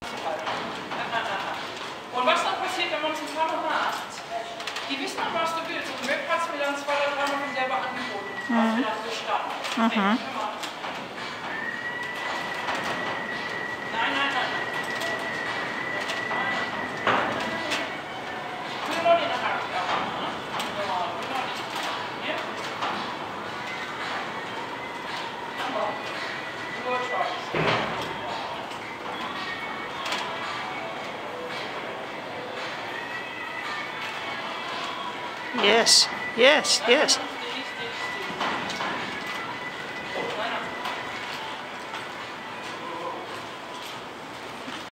Und was dann passiert, wenn man es ein paar Mal macht, die wissen dann, was du willst. Und Web hat es mir dann 2 oder 3 Mal selber angeboten, als wir das so starten. Nein, nein, nein. Put it on in a hurry. Your choice. Yes, yes, yes.